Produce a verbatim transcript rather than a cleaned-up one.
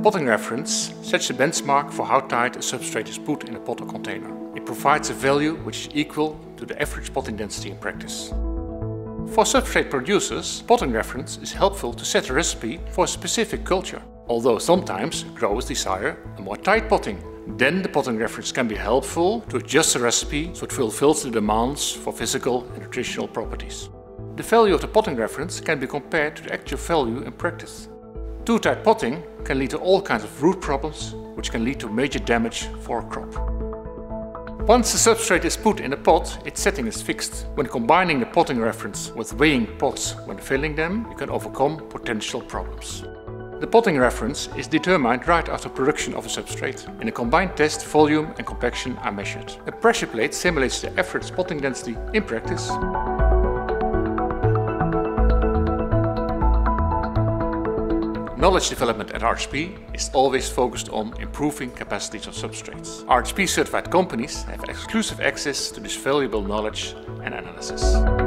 potting reference sets a benchmark for how tight a substrate is put in a pot or container. It provides a value which is equal to the average potting density in practice. For substrate producers, potting reference is helpful to set a recipe for a specific culture. Although sometimes growers desire a more tight potting, then the potting reference can be helpful to adjust the recipe so it fulfills the demands for physical and nutritional properties. The value of the potting reference can be compared to the actual value in practice. Too tight potting can lead to all kinds of root problems, which can lead to major damage for a crop. Once the substrate is put in a pot, its setting is fixed. When combining the potting reference with weighing pots when filling them, you can overcome potential problems. The potting reference is determined right after production of a substrate. In a combined test, volume and compaction are measured. A pressure plate simulates the average potting density in practice. Knowledge development at R H P is always focused on improving capacities of substrates. R H P certified companies have exclusive access to this valuable knowledge and analysis.